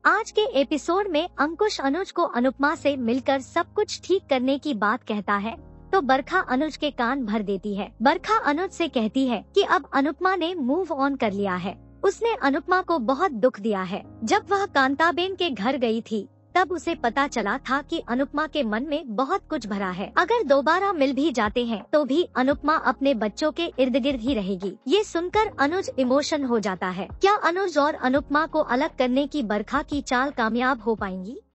आज के एपिसोड में अंकुश अनुज को अनुपमा से मिलकर सब कुछ ठीक करने की बात कहता है तो बरखा अनुज के कान भर देती है। बरखा अनुज से कहती है कि अब अनुपमा ने मूव ऑन कर लिया है। उसने अनुपमा को बहुत दुख दिया है। जब वह कांताबेन के घर गई थी तब उसे पता चला था कि अनुपमा के मन में बहुत कुछ भरा है। अगर दोबारा मिल भी जाते हैं तो भी अनुपमा अपने बच्चों के इर्द गिर्द ही रहेगी। ये सुनकर अनुज इमोशन हो जाता है। क्या अनुज और अनुपमा को अलग करने की बरखा की चाल कामयाब हो पाएंगी?